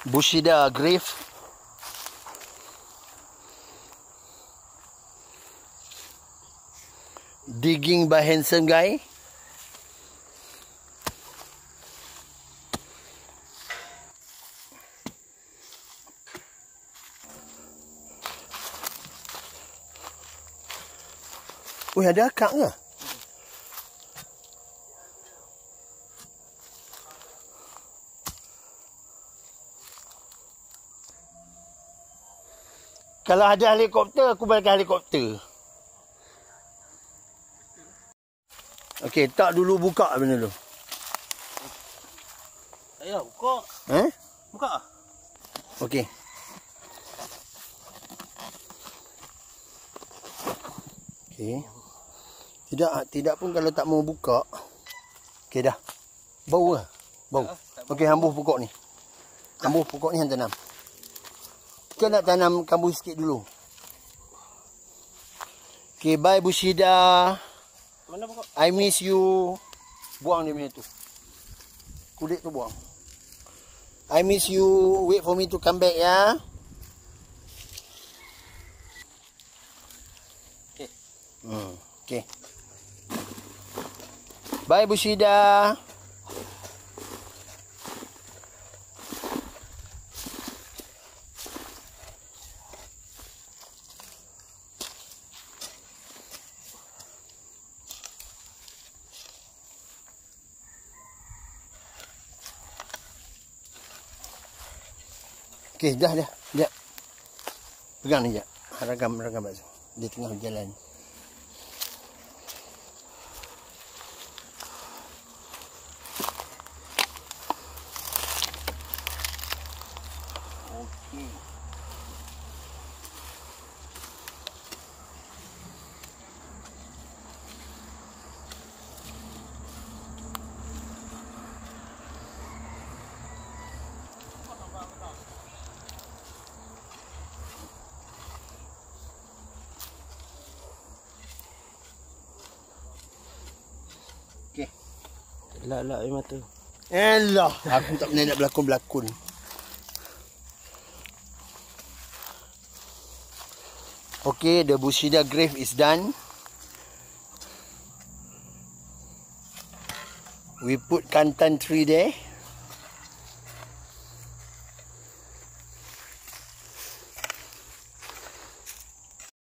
Bushida grave. Digging by handsome guy. Wih, ada akak ke? Kalau ada helikopter, aku balik helikopter. Okey, tak dulu buka benda tu. Ayo, buka. Buka. Okey. Okey. Tidak pun kalau tak mau buka. Okey dah. Bau ke? Bau. Okey, hambuh pokok ni. Hambuh pokok ni hang tanam. Kita nak tanam kambu sikit dulu. Okey, bye Bushida. Mana pokok? I miss you. Buang dia punya tu. Kulit tu buang. I miss you. Wait for me to come back ya. Okey. Okey. Bye Bushida. Okey, dah. Sekejap. Pegang ni sekejap. Ragam bakso. Dia tengah berjalan. Okey. Okey. Elak-elak air mata. Elah, aku tak pernah nak berlakon-berlakon. Okay, the Bushida grave is done. We put Kantan tree there.